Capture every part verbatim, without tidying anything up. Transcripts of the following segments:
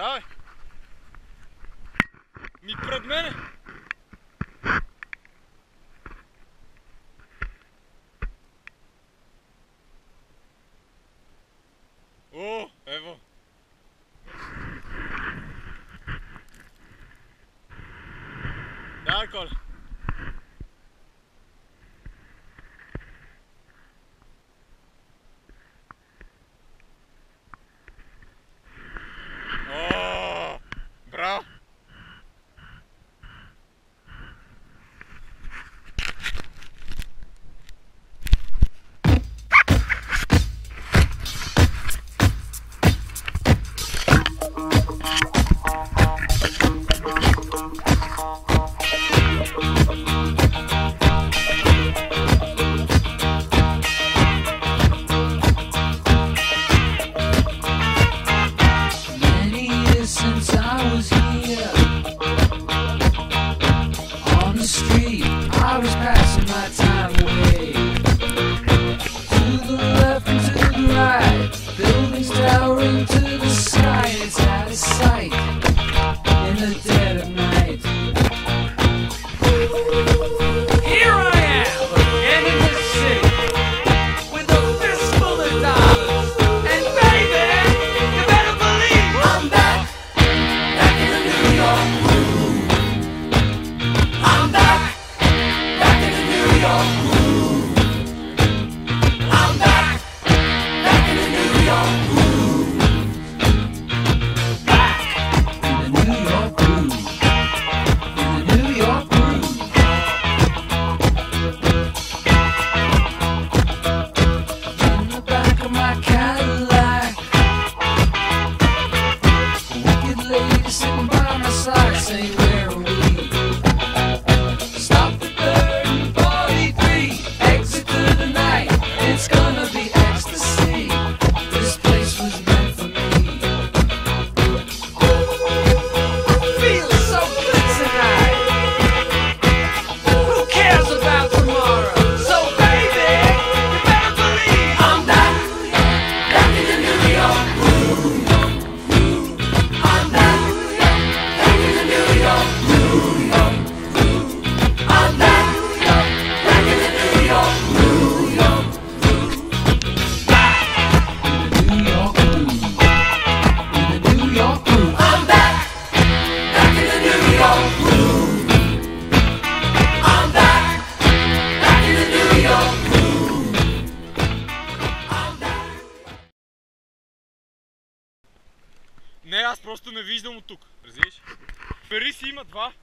Давай! Ми пред мене! О, ево! Давай, Коля! О, браво! Не, аз просто не виждам от тук, разбираш? Пери си има два.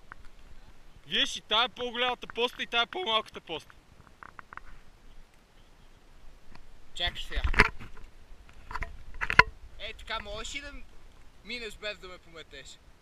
Виж и тая е по-голямата поста и тая е по-малката поста. Чакай сега. Ей, така можеш ли да минеш без да ме пометеш?